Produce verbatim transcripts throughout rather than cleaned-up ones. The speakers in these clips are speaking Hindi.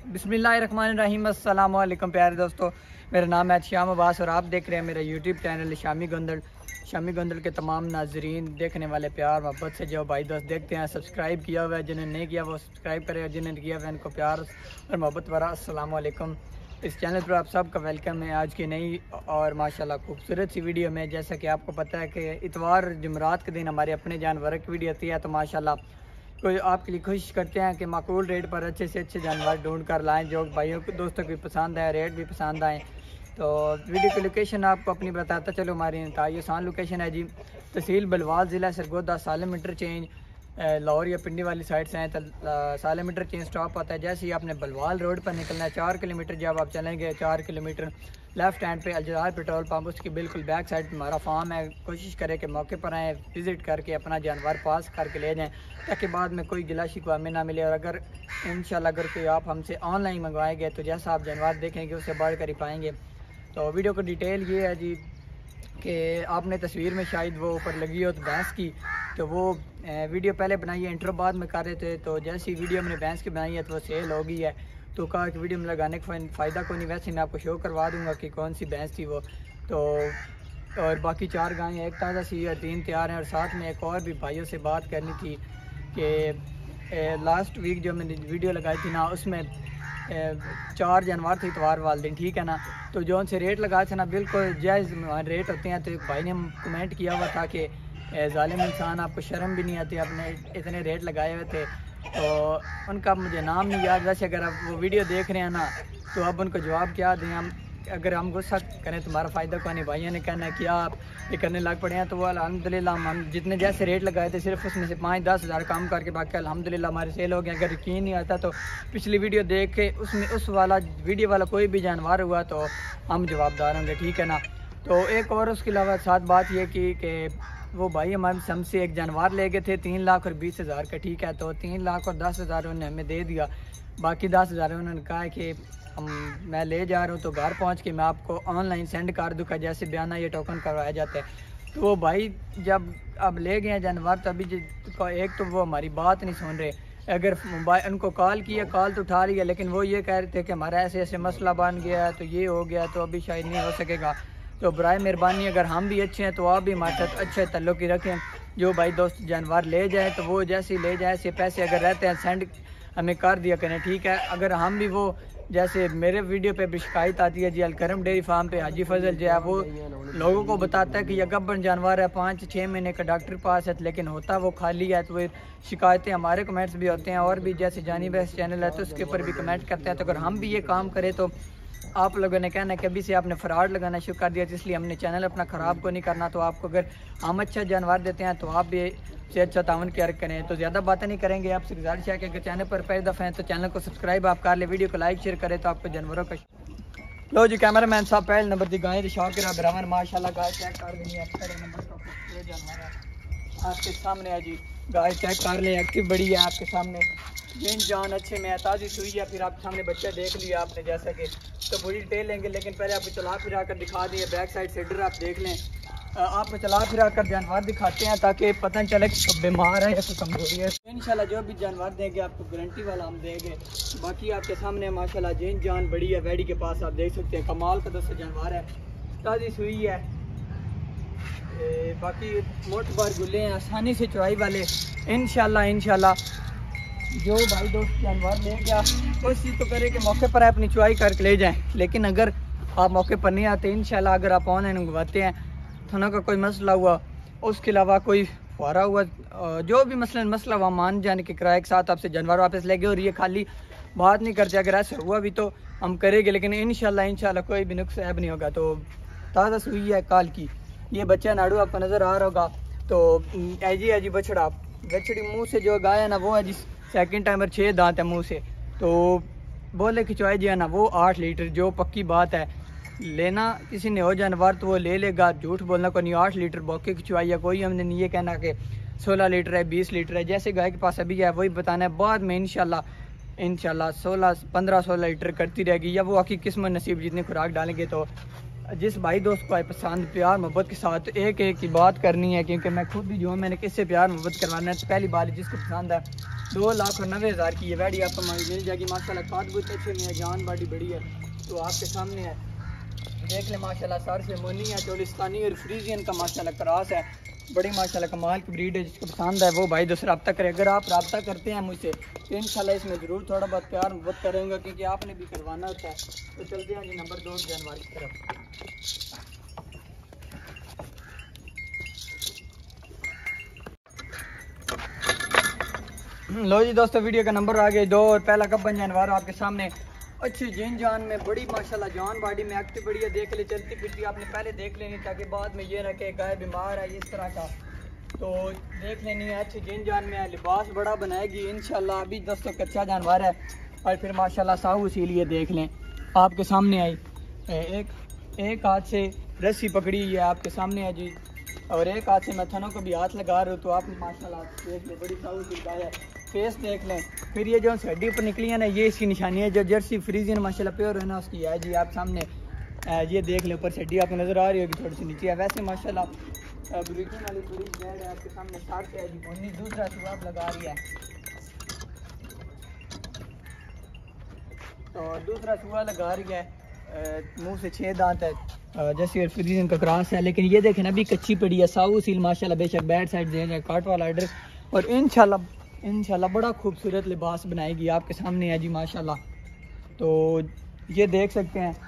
बिस्मिल्लाहिर्रहमानिर्रहीम। अस्सलाम वालेकुम प्यारे दोस्तों, मेरा नाम है श्याम अब्बास और आप देख रहे हैं मेरा यूट्यूब चैनल शामी गोंदल। शामी गोंदल के तमाम नाजरीन, देखने वाले प्यार मोहब्बत से जो भाई दोस्त देखते हैं, सब्सक्राइब किया हुआ है, जिन्होंने नहीं किया वो सब्सक्राइब करें, जिन्होंने किया हुआ है इनको प्यार और मोहब्बत भरा अस्सलाम वालेकुम। इस चैनल पर आप सबका वेलकम है आज की नई और माशाल्लाह खूबसूरत सी वीडियो में। जैसा कि आपको पता है कि इतवार जुमरात के दिन हमारे अपने जानवर की वीडियो आती है, तो माशाल्लाह कोई आपके लिए कोशिश करते हैं कि माकूल रेट पर अच्छे से अच्छे जानवर ढूंढ कर लाएँ जो भाइयों को दोस्तों को भी पसंद आए, रेट भी पसंद आए। तो वीडियो की लोकेशन आपको अपनी बताता चलो। हमारी इंतहाई आसान लोकेशन है जी, तहसील बलवाल, ज़िला सरगोदा, सालम इंटरचेंज लाहौर या पिंडी वाली साइड से हैं। तो सालम इंटरचेंज स्टॉप आता है। जैसे ही आपने बलवाल रोड पर निकलना है, चार किलोमीटर जब आप चलेंगे, चार किलोमीटर लेफ्ट हैंड पे अल्जदार पेट्रोल पंप, उसकी बिल्कुल बैक साइड हमारा फार्म है। कोशिश करें कि मौके पर आएँ, विज़िट करके अपना जानवर पास करके ले जाएँ, ताकि बाद में कोई गिला शिकवा में ना मिले। और अगर इंशाल्लाह अगर कोई आप हमसे ऑनलाइन मंगवाएंगे तो जैसा आप जानवर देखेंगे उससे बढ़ कर ही पाएंगे। तो वीडियो को डिटेल ये है जी कि आपने तस्वीर में शायद वो ऊपर लगी हो तो भैंस की, तो वो वीडियो पहले बनाई है, इंट्रो बाद में कर रहे थे। तो जैसी वीडियो मैंने भैंस की बनाई है तो वो सेल हो गई है, तो कहा कि वीडियो में लगाने का फ़ायदा को नहीं, वैसे मैं आपको शो करवा दूंगा कि कौन सी भैंस थी वो। तो और बाकी चार गायें, एक ताज़ा सी और तीन तैयार हैं। और साथ में एक और भी भाइयों से बात करनी थी कि लास्ट वीक जो मैंने वीडियो लगाई थी ना, उसमें चार जानवर थे इतवार वाले दिन, ठीक है ना। तो जो उनसे रेट लगाए थे ना, बिल्कुल जायज़ रेट होते हैं। तो एक भाई ने कमेंट किया हुआ था कि ज़ालिम इंसान, आपको शर्म भी नहीं आती, आपने इतने रेट लगाए हुए थे। तो उनका मुझे नाम नहीं याद, वैसे अगर आप वो वीडियो देख रहे हैं ना तो अब उनको जवाब क्या दें हम। अगर हम गुस्सा करें तुम्हारा फ़ायदा को नहीं, भाइयों ने कहना है कि आप ये करने लग पड़े हैं। तो वो अल्हम्दुलिल्लाह हम जितने जैसे रेट लगाए थे सिर्फ उसमें से पाँच दस हज़ार कम करके बाकी अल्हम्दुलिल्लाह हमारे सेल हो गए। अगर यकीन नहीं आता तो पिछली वीडियो देख के उसमें उस वाला वीडियो वाला कोई भी जानवर हुआ तो हम जवाबदार होंगे, ठीक है ना। तो एक और उसके अलावा साथ बात ये की कि वो भाई हमारे हमसे एक जानवर ले गए थे तीन लाख और बीस हज़ार का, ठीक है। तो तीन लाख और दस हज़ार उन्होंने हमें दे दिया, बाकी दस हज़ार उन्होंने कहा कि हम मैं ले जा रहा हूँ तो घर पहुँच के मैं आपको ऑनलाइन सेंड कर दूँगा, जैसे बयाना ये टोकन करवाया जाता है। तो वो भाई जब अब ले गए जानवर, तो अभी एक तो वो हमारी बात नहीं सुन रहे। अगर मोबाइल उनको कॉल किया, कॉल तो उठा रही है, लेकिन वो ये कह रहे थे कि हमारा ऐसे ऐसे मसला बन गया है, तो ये हो गया, तो अभी शायद नहीं हो सकेगा। तो बराए मेहरबानी अगर हम भी अच्छे हैं तो आप भी हमारे साथ अच्छे तल्लुक़ रखें। जो भाई दोस्त जानवर ले जाए तो वो जैसे ले जाए से पैसे अगर रहते हैं सेंड हमें कर दिया करें, ठीक है। अगर हम भी वो जैसे मेरे वीडियो पे भी शिकायत आती है जी, अलकरम डेयरी फार्म पे हाजी फजल जो है वो लोगों को बताता है कि यह गब्बन जानवर है, पाँच छः महीने का डॉक्टर पास है, लेकिन होता वो खाली है। तो वो शिकायतें हमारे कमेंट्स भी होते हैं, और भी जैसे जानी बेस्ट चैनल है तो उसके ऊपर भी कमेंट करते हैं। तो अगर हम भी ये काम करें तो आप लोगों ने कहना है कि अभी से आपने फ्रॉड लगाना शुरू कर दिया, तो इसलिए हमने चैनल अपना ख़राब को नहीं करना। तो आपको अगर हम अच्छा जानवर देते हैं तो आप भी से अच्छा तावन केयर करें। तो ज़्यादा बातें नहीं करेंगे, आपसे गुजारिश है कि अगर चैनल पर पहली दफ़ा हैं तो चैनल को सब्सक्राइब आप कर ले, वीडियो को लाइक शेयर करें तो आपको जानवरों का। लो जी कैमरा मैन साहब, पहले नंबर की गाय शौक बराबर माशाल्लाह गाय चेक कर लेनी है, नंबर का जानवर है आपके सामने है जी। गाय चेक कर लें, एक्टिव बड़ी है आपके सामने, जिन जान अच्छे में ताज़ी सुई है। फिर आपके सामने बच्चा देख लिया आपने, जैसा कि तो पूरी डिटेल लेंगे, लेकिन पहले आपको चला फिरा कर दिखा दिए। बैक साइड सीडर आप देख लें, आपको चला फिरा कर जानवर दिखाते हैं ताकि पता चले कि बीमार है या कोई कमजोरी है। इंशाल्लाह जो भी जानवर देंगे आपको गारंटी वाला हम देंगे। बाकी आपके सामने माशाल्लाह जिन जान बड़ी है, वैडी के पास आप देख सकते हैं, कमाल का दोस्तों जानवर है, ताज़ी सुई है। बाकी मोट बार गुले हैं, आसानी से चुराई वाले। इंशाल्लाह इंशाल्लाह जो भाई दोस्त जानवर ले गया कोशिश तो करे कि मौके पर अपनी चुराई करके ले जाएं। लेकिन अगर आप मौके पर नहीं आते, इंशाल्लाह अगर आप ऑनलाइन मंगवाते हैं, थाना का कोई मसला हुआ, उसके अलावा कोई फुहारा हुआ, जो भी मसलन मसला हुआ, मान जाने के किराए के साथ आपसे जानवर वापस ले गए। और ये खाली बात नहीं करते, अगर ऐसा हुआ भी तो हम करेंगे, लेकिन इंशाल्लाह इंशाल्लाह कोई भी नुक्स ऐब नहीं होगा। तो ताज़ा सुई है काल की, ये बच्चा नाड़ू आपको नज़र आ रहा होगा। तो ऐजी ऐजी बछड़ा, बछड़ी मुँह से जो गाय है ना वो है जिस सेकंड टाइमर छः दांत है मुंह से। तो बोले खिंचवाई जो है ना वो आठ लीटर, जो पक्की बात है। लेना किसी ने हो जानवर तो वो ले लेगा, झूठ बोलना को नहीं। आठ लीटर बौके खिंचवाई है, कोई हमने नहीं ये कहना कि सोलह लीटर है, बीस लीटर है, जैसे गाय के पास अभी है वही बताना है। बाद में इंशाल्लाह इंशाल्लाह सोलह पंद्रह सोलह लीटर करती रहेगी, या वो आखिर किस्मत नसीब जितनी खुराक डालेंगे। तो जिस भाई दोस्त को पसंद प्यार मोहब्बत के साथ एक एक की बात करनी है, क्योंकि मैं खुद भी जो हूँ मैंने किससे प्यार मोहब्बत करवाना है। तो पहली बार जिसको पसंद है दो लाख और नब्बे हज़ार की ये वैडी आपको मिल जाएगी। माशाल्लाह काट बहुत अच्छे में है, जान बाडी बड़ी है, तो आपके सामने है, देख लें। माशाल्लाह सार से मोनी है, चोलिस्तानी और फ्रीजियन का माशाल्लाह क्रॉस है, बड़ी माशाल्लाह कमाल की ब्रीड है। जिसको पसंद है वो भाई दोस्त रब्ता करे। अगर आप रब्ता करते हैं मुझसे तो इंशाल्लाह इसमें ज़रूर थोड़ा बहुत प्यार मोहब्बत करूँगा, क्योंकि आपने भी करवाना होता है। तो चलते हैं जी नंबर दो जानवर की तरफ। लो जी दोस्तों, वीडियो का नंबर आ गया दो और पहला कब्बन जानवर आपके सामने। अच्छी जीन जान में बड़ी माशाल्लाह जान बाडी में एक्टिव बड़ी है। देख ले चलती फिरती आपने पहले देख लेनी, ताकि बाद में ये रखे गाय बीमार है इस तरह का, तो देख लेनी है। अच्छी जीन जान में है, लिबास बड़ा बनाएगी इंशाल्लाह। अभी दोस्तों कच्चा जानवर है और फिर माशाल्लाह साहू इसीलिए देख लें आपके सामने आई। एक एक हाथ से रस्सी पकड़ी है आपके सामने है जी, और एक हाथ से मैं थनों को भी हाथ लगा रहा हूँ। तो आप माशाल्लाह देख लें बड़ी साहू की गाय है, फेस देख लें। फिर ये जो हड्डी पर निकली है ना, ये इसकी निशानी है। जो जर्सी फ्रीजियन माशाल्लाह प्योर है ना उसकी है जी। आप सामने ये देख लें, ऊपर से हड्डी आपको नज़र आ रही होगी, थोड़ी सी नीचे है। वैसे माशाल्लाह ब्रीडिंग वाली पूरी ब्रेड है आपके सामने, साठ है जी। उन्नीस दूसरा सुबह लगा रही है, तो दूसरा सुबह लगा रही है। मुँह से छः दांत है, जैसे फ्रीजियन का क्रॉस है। लेकिन ये देखें अभी कच्ची पड़ी है, साऊ सील माशाल्लाह बेशक बैड साइड दे रहे काट वाला आर्डर, और इंशाल्लाह इंशाल्लाह बड़ा खूबसूरत लिबास बनाएगी आपके सामने है जी माशाल्लाह। तो ये देख सकते हैं।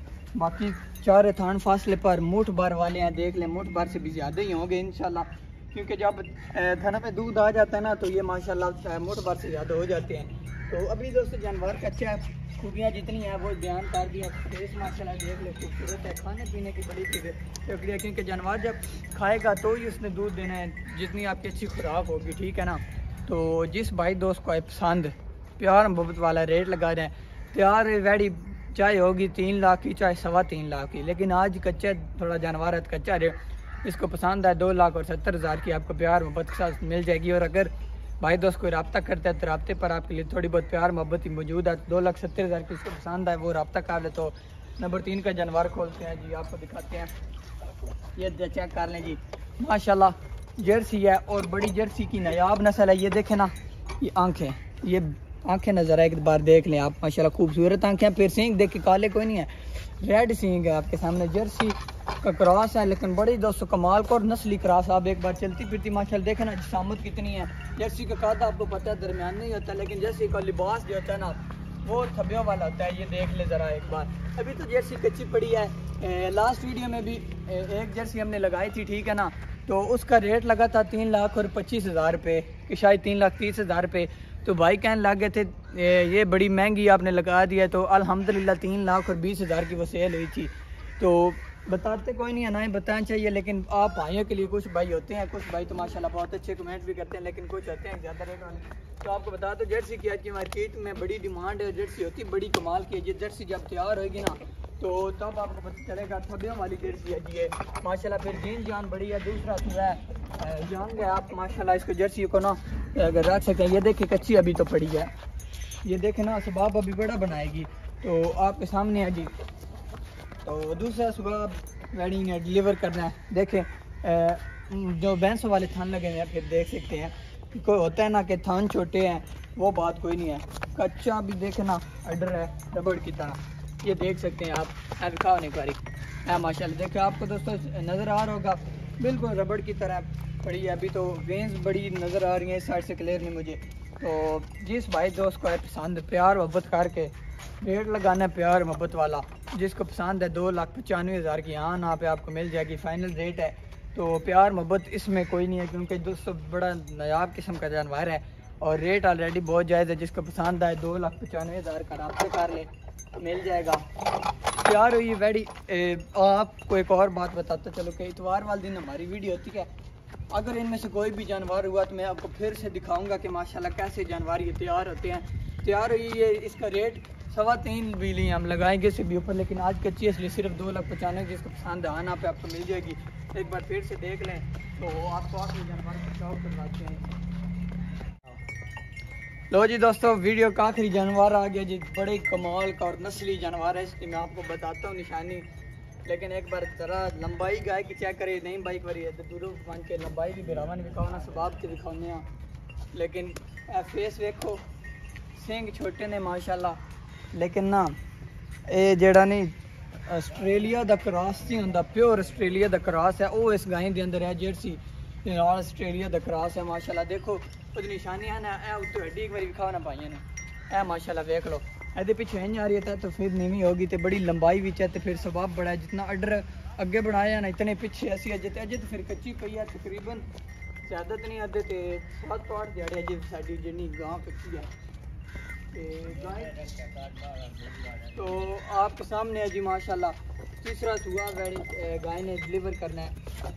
बाकी चार थान फासले पर मुठ भर वाले हैं, देख लें मुठ भर से भी ज़्यादा ही होंगे इंशाल्लाह, क्योंकि जब थाना पे दूध आ जाता है ना तो ये माशाल्लाह मुठ भर से ज़्यादा हो जाते हैं। तो अभी दोस्तों जानवर कच्चा है, खूबियाँ जितनी हैं वो बयान कर दिया। फेस माशाल्लाह देख ले खूबसूरत है, खाने पीने की बड़ी शुक्रिया, क्योंकि जानवर जब खाएगा तो ही उसने दूध देना है, जितनी आपकी अच्छी खुराक होगी, ठीक है ना। तो जिस भाई दोस्त को पसंद प्यार मोहब्बत वाला रेट लगा रहे हैं, प्यार वैडी चाहे होगी तीन लाख की चाहे सवा तीन लाख की, लेकिन आज कच्चा थोड़ा जानवर है कच्चा रेट इसको पसंद है दो लाख और सत्तर हज़ार की आपको प्यार मोहब्बत के साथ मिल जाएगी। और अगर भाई दोस्त कोई रब्ता करता है तो रब्ते पर आपके लिए थोड़ी बहुत प्यार मोहब्बत ही मौजूद है। दो लाख सत्तर हज़ार की इसको पसंद है वो रब्ता कर ले। तो नंबर तीन का जानवर खोलते हैं जी, आपको दिखाते हैं। ये चेक कर लें जी, माशाल्लाह जर्सी है और बड़ी जर्सी की नायाब नस्ल है। ये देखें ना, ये आंखें ये आंखें नज़र एक बार देख लें आप, माशाल्लाह खूबसूरत आंखें। फिर सींग देख के काले कोई नहीं है, रेड सींग है आपके सामने। जर्सी का क्रॉस है, लेकिन बड़ी दोस्तों कमाल को और नस्ली क्रॉस। आप एक बार चलती फिरती माशाल्लाह देखें ना जिसामत कितनी है। जर्सी का कादा आपको पता है दरमियान नहीं होता, लेकिन जर्सी का लिबास जो होता है ना वो थब्बियों वाला होता है। ये देख ले ज़रा एक बार। अभी तो जर्सी कच्ची पड़ी है। ए, लास्ट वीडियो में भी ए, एक जर्सी हमने लगाई थी, ठीक है ना, तो उसका रेट लगा था तीन लाख और पच्चीस हज़ार रुपये कि शायद तीन लाख तीस हज़ार रुपये। तो भाई कहने लग गए थे ये बड़ी महंगी आपने लगा दिया, तो अल्हम्दुलिल्लाह तीन लाख और बीस हज़ार की वो सेल हुई थी। तो बताते कोई नहीं है, ना ही बताना चाहिए, लेकिन आप भाइयों के लिए कुछ भाई होते हैं, कुछ भाई तो माशाल्लाह बहुत अच्छे कमेंट भी करते हैं, लेकिन कुछ होते हैं ज़्यादा रेट वाले। तो आपको बता दो जर्सी की आज की मार्केट में बड़ी डिमांड है, जर्सी होती है बड़ी कमाल की। ये जर्सी जब तैयार होगी ना तो तब आपको पता चलेगा। थब्बियों वाली जर्सी है जी माशाल्लाह। फिर जीन जान बड़ी है। दूसरा जो है जान गए आप माशाल्लाह, इसको जर्सी को ना अगर रख सकते हैं। ये देखिए कच्ची अभी तो पड़ी है, ये देखें ना सबाब अभी बड़ा बनाएगी। तो आपके सामने है जी। तो दूसरा सुबह वैडी ने डिलीवर करना है। देखें जो भैंसों वाले थान लगे हैं, फिर देख सकते हैं कोई होता है ना कि थान छोटे हैं, वो बात कोई नहीं है। कच्चा भी देखे ना अडर है रबड़ की तरह, ये देख सकते हैं आप। रखा होने की है माशाल्लाह। देखो आपको दोस्तों नज़र आ रहा होगा बिल्कुल रबड़ की तरह पड़ी है। अभी तो वेंस बड़ी नज़र आ रही है इस साइड से, क्लियर नहीं मुझे। तो जिस भाई दोस्त को है पसंद प्यार मोहब्बत करके रेट लगाना है प्यार मोहब्बत वाला, जिसको पसंद है दो लाख पचानवे हज़ार की यहाँ ना पे आपको मिल जाएगी, फाइनल रेट है। तो प्यार मोहब्बत इसमें कोई नहीं है, क्योंकि दोस्तों बड़ा नायाब किस्म का जानवर है और रेट ऑलरेडी बहुत जायज़ है। जिसको पसंद आए दो लाख पचानवे हज़ार का राब्ते कर ले, मिल जाएगा। प्यार हुई वैडी। आपको एक और बात बताता चलो कि इतवार वाले दिन हमारी वीडियो होती है। अगर इनमें से कोई भी जानवर हुआ तो मैं आपको फिर से दिखाऊंगा कि माशाल्लाह कैसे जानवर ये तैयार होते हैं। तैयार हुई ये इसका रेट सवा तीन बिली हम लगाएंगे इससे भी ऊपर, लेकिन आज कच्ची इसलिए सिर्फ दो लाख पचानवे। जिसको पसंद है आना पे आपको मिल जाएगी। एक बार फिर से देख लें तो आपको आखिरी जानवर को शौक करवाते हैं। लो जी दोस्तों, वीडियो का आखिरी जानवर आ गया जी, बड़े कमाल का और नस्ली जानवर है। इसकी मैं आपको बताता हूँ निशानी। लेकिन एक बार जरा लंबाई गाय की चेक करे नहीं बाइक वाली है तो दूरों मान के लंबाई भी बिरावन विखाओ ना सबाब से विखाने लेकिन ए फेस वेखो सिंग छोटे ने माशाल्लाह लेकिन ना ये जेड़ा नहीं आस्ट्रेलिया दा क्रॉस नहीं होंदा प्योर आस्ट्रेलिया दा क्रॉस है वो इस गाय के अंदर है जर्सी नाल आस्ट्रेलिया दा क्रॉस है माशाल्लाह देखो उसकी निशानी है ना ए उत्ते हड्डी एक बार विखाओ ना पाइयां ने ए माशाल्लाह देख लो ਇਹਦੇ ਪਿੱਛੇ ਇੰਜ ਆ ਰਹੀ है तो फिर नीवी होगी तो बड़ी लंबाई भी है तो फिर सबाब बड़ा है जितना अडर अगे बनाया ना इतने पिछे असी अजे तो अजे तो फिर कच्ची पई है तकरीबन ज़्यादा तो नहीं अद्धे तो सात तो आठ दिहाड़े अजे साड़ी जिन्नी गांव कच्ची है तो आपके सामने है जी माशाल्लाह तीसरा सुआ गाय ने डिलीवर करना है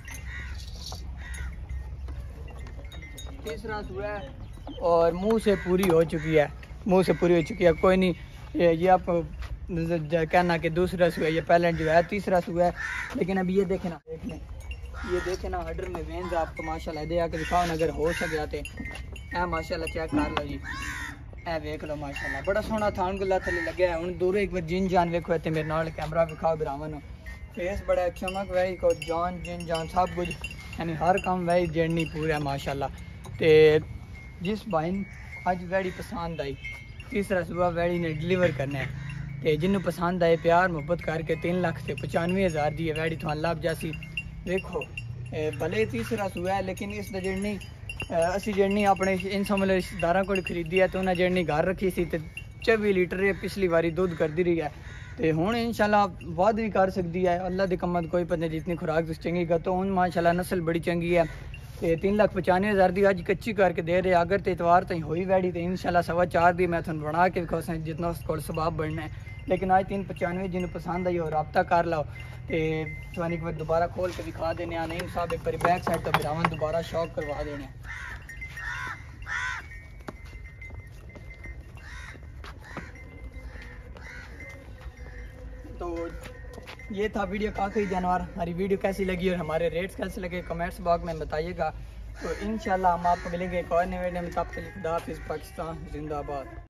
तीसरा सुआ और मुँह से पूरी हो चुकी है मुंह से पूरी हो चुकी है कोई नहीं ये, ये आप कहना कि दूसरा सुआ ये पहले जो है तीसरा सुआ है लेकिन अभी ये देखे ना देख लें ये देखे ना हडर में वेंज आपको माशाल्लाह दे आके दिखाओ ना अगर हो सके आते ए माशाल्लाह चेक कर लो जी ए वेख लो माशाल्लाह बड़ा सोहना थान गुला थले लगे है हुन दूर एक बार जिन जान वेखो इतने मेरे नाल कैमरा विखाओ बिरावन फेस बड़ा चमक वही को जान जिन जान सब कुछ यानी हर काम वही जर्नी पूरा है माशाल्लाह ते जिस भाई अज वैड़ी पसंद आई तीसरा सुबह वैड़ी ने डिलीवर करना है तो जिन्होंने पसंद आए प्यार मुहब्बत करके तीन लाख से पचानवे हज़ार दी है वैड़ी तो लाभ जासी देखो भले तीसरा सुबह है लेकिन इस जर्नी असी जर्नी अपने इन समझ रिश्तेदारों को खरीदी है तो उन्हें जर्नी घर रखी सी तो चौबी लीटर पिछली बारी दुध करती रही है तो हूँ इंशाल्लाह वध भी कर सकती है अल्लाह की कमत कोई पता नहीं जितनी खुराक चंगी कर तो हूँ माशाल्लाह नस्ल बड़ी चंगी है तो तीन लाख पचानवे हज़ार की अज कच्ची करके दे रहे अगर तो इतवार तक हुई वैड़ी तो इंशाल्लाह सवा चार दी मैं थोड़ा बना के विखा जितना उसको सबाब बनना है लेकिन आज तीन पचानवे जिन्हें पसंद आई और रबता कर लो तो थोड़ी एक बार दोबारा खोल के दिखा देने नहीं साहब एक बार बैक साइड तो बिरावन दोबारा शौक करवा देने तो ये था वीडियो काफ़ी जानवर हमारी वीडियो कैसी लगी और हमारे रेट्स कैसे लगे कमेंट्स बॉक्स में बताइएगा तो इंशाल्लाह हम आपको मिलेंगे एक और नए वीडियो में तब तक खुदा हाफिज़ पाकिस्तान जिंदाबाद।